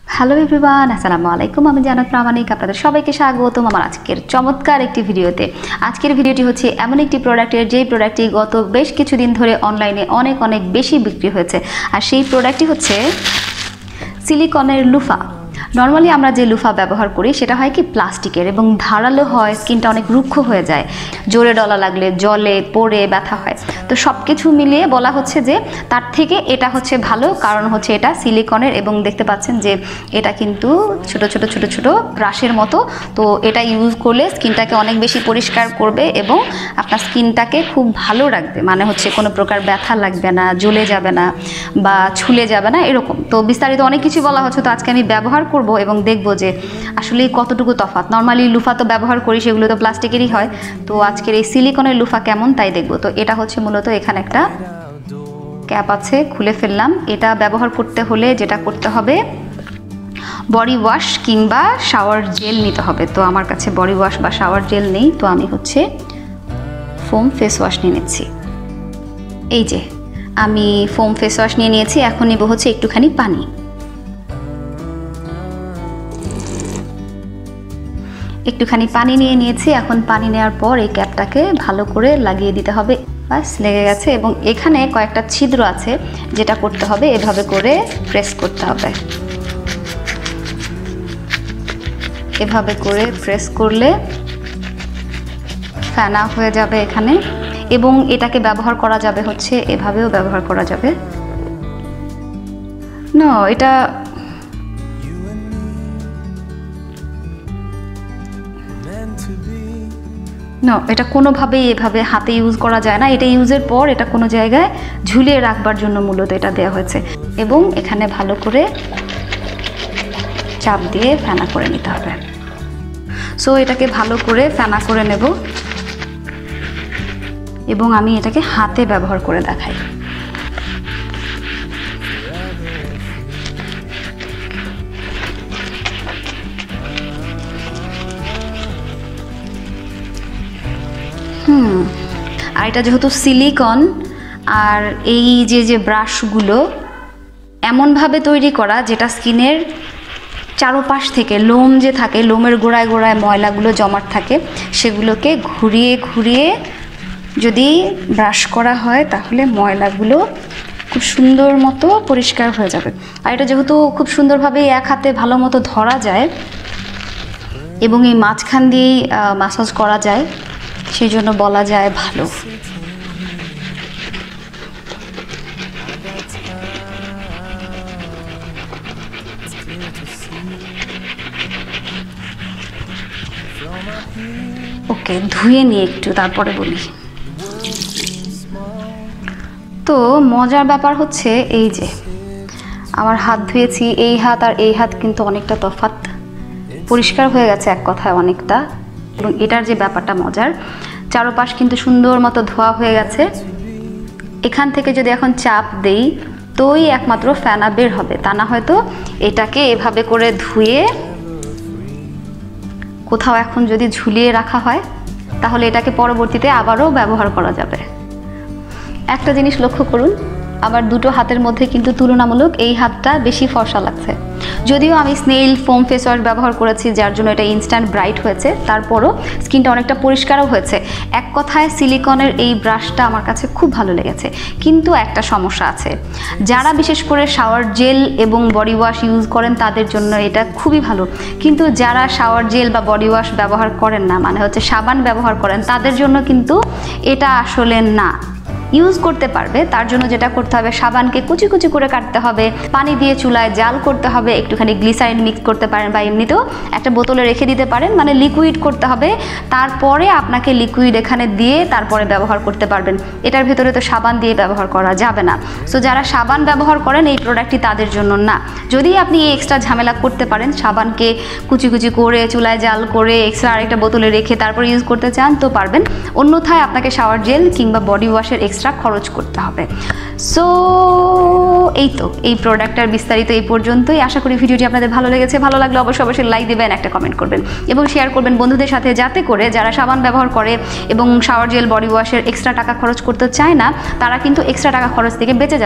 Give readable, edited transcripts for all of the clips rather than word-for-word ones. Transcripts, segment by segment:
Hello everyone, আসসালামু আলাইকুম। আমি জান্নাত প্রামাণিক, আপনাদের সবাইকে স্বাগতম আমার আজকের চমৎকার একটি ভিডিওতে। আজকের ভিডিওটি হচ্ছে এমন একটি প্রোডাক্টের যেই প্রোডাক্টটি গত বেশ কিছুদিন ধরে অনলাইনে অনেক বেশি বিক্রি হয়েছে। আর সেই প্রোডাক্টটি হচ্ছে সিলিকনের লুফা। নর্মালি আমরা যে লুফা ব্যবহার করি সেটা হয় কি প্লাস্টিকের এবং ধারালো হয়, স্কিনটা অনেক রুক্ষ হয়ে যায়, জোরে ডলা লাগলে জলে পড়ে ব্যথা হয়। তো সব কিছু মিলিয়ে বলা হচ্ছে যে তার থেকে এটা হচ্ছে ভালো, কারণ হচ্ছে এটা সিলিকনের এবং দেখতে পাচ্ছেন যে এটা কিন্তু ছোট ছোট ব্রাশের মতো। তো এটা ইউজ করলে স্কিনটাকে অনেক বেশি পরিষ্কার করবে এবং আপনার স্কিনটাকে খুব ভালো রাখবে, মানে হচ্ছে কোনো প্রকার ব্যথা লাগবে না, জ্বলে যাবে না বা ছুলে যাবে না, এরকম। তো বিস্তারিত অনেক কিছু বলা হচ্ছে, তো আজকে আমি ব্যবহার করব এবং দেখব যে আসলে কতটুকু তফাৎ। নর্মালি লুফা তো ব্যবহার করি, সেগুলো তো প্লাস্টিকেরই হয়, তো আজকের এই সিলিকনের লুফা কেমন তাই দেখব। তো এটা হচ্ছে মূলত এখানে একটা ক্যাপ আছে, খুলে ফেললাম। এটা ব্যবহার করতে হলে যেটা করতে হবে, বডি ওয়াশ কিংবা শাওয়ার জেল নিতে হবে। তো আমার কাছে বডি ওয়াশ বা শাওয়ার জেল নেই, তো আমি হচ্ছে ফোম ফেস ওয়াশ নিয়ে নিচ্ছি। এই যে আমি ফোম ফেস ওয়াশ নিয়ে নিয়েছি। এখন নেব হচ্ছে একটুখানি পানি। একটুখানি পানি নিয়ে নিয়েছি। এখন পানি নেওয়ার পর এই ক্যাপটাকে ভালো করে লাগিয়ে দিতে হবে। বাস, লেগে গেছে। এবং এখানে কয়েকটা ছিদ্র আছে, যেটা করতে হবে এভাবে করে প্রেস করতে হবে। এভাবে করে প্রেস করলে ফেনা হয়ে যাবে এখানে। এবং এটাকে ব্যবহার করা যাবে হচ্ছে এভাবেও ব্যবহার করা যাবে। না, এটা কোনোভাবেই এভাবে হাতে ইউজ করা যায় না। এটা ইউজের পর এটা কোনো জায়গায় ঝুলিয়ে রাখবার জন্য মূলত এটা দেওয়া হয়েছে। এবং এখানে ভালো করে চাপ দিয়ে ফেনা করে নিতে হবে। সো এটাকে ভালো করে ফেনা করে নেব এবং আমি এটাকে হাতে ব্যবহার করে দেখাই। আর এটা যেহেতু সিলিকন, আর এই যে ব্রাশগুলো এমনভাবে তৈরি করা যেটা স্কিনের চারপাশ থেকে লোম যে থাকে, লোমের গোড়ায় ময়লাগুলো জমাট থাকে, সেগুলোকে ঘুরিয়ে যদি ব্রাশ করা হয় তাহলে ময়লাগুলো খুব সুন্দর মতো পরিষ্কার হয়ে যাবে। আর এটা যেহেতু খুব সুন্দরভাবে এক হাতে ভালো মতো ধরা যায় এবং এই মাঝখান দিয়েই ম্যাসাজ করা যায়, সেই জন্য বলা যায় ভালো। ওকে, ধুয়ে নিয়ে একটু তারপরে বলি। তো মজার ব্যাপার হচ্ছে এই যে আমার হাত ধুয়েছি, এই হাত আর এই হাত কিন্তু অনেকটা তফাৎ, পরিষ্কার হয়ে গেছে এক কথায় অনেকটা। এবং এটার যে ব্যাপারটা মজার, চারপাশ কিন্তু সুন্দর মতো ধোয়া হয়ে গেছে। এখান থেকে যদি এখন চাপ দেই তোই একমাত্র ফেনা বের হবে, তা না হয়তো এটাকে এভাবে করে ধুয়ে কোথাও এখন যদি ঝুলিয়ে রাখা হয় তাহলে এটাকে পরবর্তীতে আবারও ব্যবহার করা যাবে। একটা জিনিস লক্ষ্য করুন, আবার দুটো হাতের মধ্যে কিন্তু তুলনামূলক এই হাতটা বেশি ফর্সা লাগছে। যদিও আমি স্নেইল ফোম ফেস ওয়াশ ব্যবহার করেছি, যার জন্য এটা ইনস্ট্যান্ট ব্রাইট হয়েছে, তারপরও স্কিনটা অনেকটা পরিষ্কারও হয়েছে। এক কথায় সিলিকনের এই ব্রাশটা আমার কাছে খুব ভালো লেগেছে। কিন্তু একটা সমস্যা আছে, যারা বিশেষ করে শাওয়ার জেল এবং বডি ওয়াশ ইউজ করেন তাদের জন্য এটা খুবই ভালো। কিন্তু যারা শাওয়ার জেল বা বডি ওয়াশ ব্যবহার করেন না, মানে হচ্ছে সাবান ব্যবহার করেন, তাদের জন্য কিন্তু এটা আসলে না। ইউজ করতে পারবে, তার জন্য যেটা করতে হবে, সাবানকে কুচি করে কাটতে হবে, পানি দিয়ে চুলায় জাল করতে হবে, একটুখানি গ্লিসারিন মিক্স করতে পারেন বা এমনিতেও একটা বোতলে রেখে দিতে পারেন, মানে লিকুইড করতে হবে। তারপরে আপনাকে লিকুইড এখানে দিয়ে তারপরে ব্যবহার করতে পারবেন। এটার ভেতরে তো সাবান দিয়ে ব্যবহার করা যাবে না। সো যারা সাবান ব্যবহার করেন এই প্রোডাক্টটি তাদের জন্য না। যদি আপনি এই এক্সট্রা ঝামেলা করতে পারেন, সাবানকে কুচি করে চুলায় জাল করে এক্সট্রা আরেকটা বোতলে রেখে তারপর ইউজ করতে চান তো পারবেন। অন্যথায় আপনাকে শাওয়ার জেল কিংবা বডি ওয়াশের এক্সট্রা খরচ করতে হবে। সো এই তো এই প্রোডাক্টটার বিস্তারিত এই পর্যন্তই। আশা করি ভিডিওটি আপনাদের ভালো লেগেছে। ভালো লাগলে অবশ্যই লাইক দেবেন, একটা কমেন্ট করবেন এবং শেয়ার করবেন বন্ধুদের সাথে, যাতে করে যারা সাবান ব্যবহার করে এবং শাওয়ার জেল বডি ওয়াশের এক্সট্রা টাকা খরচ করতে চায় না, তারা কিন্তু এক্সট্রা টাকা খরচ থেকে বেঁচে যাবে।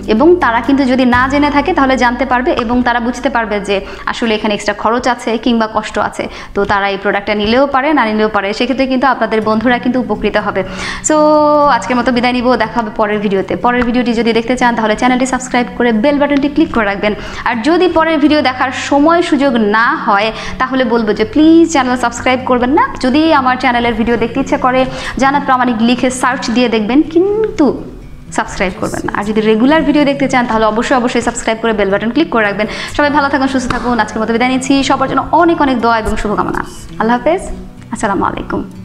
এবং তারা কিন্তু যদি না জেনে থাকে তাহলে জানতে পারবে এবং তারা বুঝতে পারবে যে আসলে এখানে এক্সট্রা খরচ আছে কিংবা কষ্ট আছে, তো তারা এই প্রোডাক্টটা নিলেও পারে না নিলেও পারে, সেক্ষেত্রে কিন্তু আপনাদের বন্ধুরা কিন্তু উপকৃত হবে। সো আজকের মতো বিদায় নিব, দেখা হবে পরের ভিডিওতে। পরের ভিডিওটি যদি দেখতে চান তাহলে চ্যানেলটি সাবস্ক্রাইব করে বেল বাটনটি ক্লিক করে রাখবেন। আর যদি পরের ভিডিও দেখার সময় সুযোগ না হয় তাহলে বলবো যে প্লিজ চ্যানেল সাবস্ক্রাইব করবেন না। যদি আমার চ্যানেলের ভিডিও দেখতে ইচ্ছে করে জান্নাত প্রামাণিক লিখে সার্চ দিয়ে দেখবেন, কিন্তু সাবস্ক্রাইব করবেন না। আর যদি রেগুলার ভিডিও দেখতে চান তাহলে অবশ্যই সাবস্ক্রাইব করে বেল বাটন ক্লিক করে রাখবেন। সবাই ভালো থাকুন, সুস্থ থাকুন। আজকের মতো বিদায় নিচ্ছি। সবার জন্য অনেক অনেক দোয়া এবং শুভকামনা। আল্লাহ হাফেজ, আসসালামু আলাইকুম।